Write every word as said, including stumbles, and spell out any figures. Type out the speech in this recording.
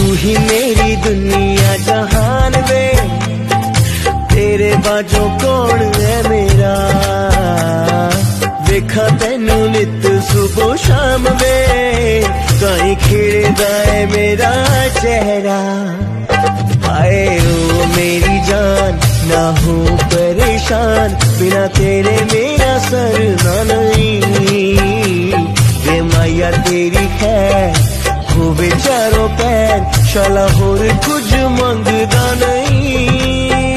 ही मेरी दुनिया जहान वे, तेरे बाजों कौन है मेरा। देखा तेनू नित सुबह शाम वे, कहीं खिड़दा है मेरा चेहरा। आए ओ मेरी जान ना हो परेशान, बिना तेरे मेरा सरना नहीं। वे माया तेरी खैर होवे चारों पैर, शाला होर कुछ मंगदा नहीं।